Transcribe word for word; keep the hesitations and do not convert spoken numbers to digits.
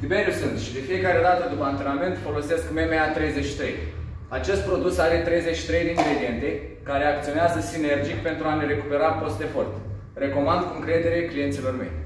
Tiberiu sunt și de fiecare dată după antrenament folosesc M M A treizeci și trei. Acest produs are treizeci și trei de ingrediente care acționează sinergic pentru a ne recupera post-efort. Recomand cu încredere clienților mei.